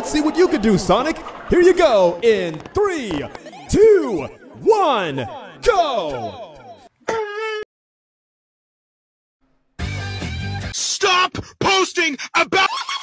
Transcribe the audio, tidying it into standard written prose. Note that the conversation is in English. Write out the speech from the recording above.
let's see what you can do, Sonic. Here you go in 3, 2, 1, go! Stop posting about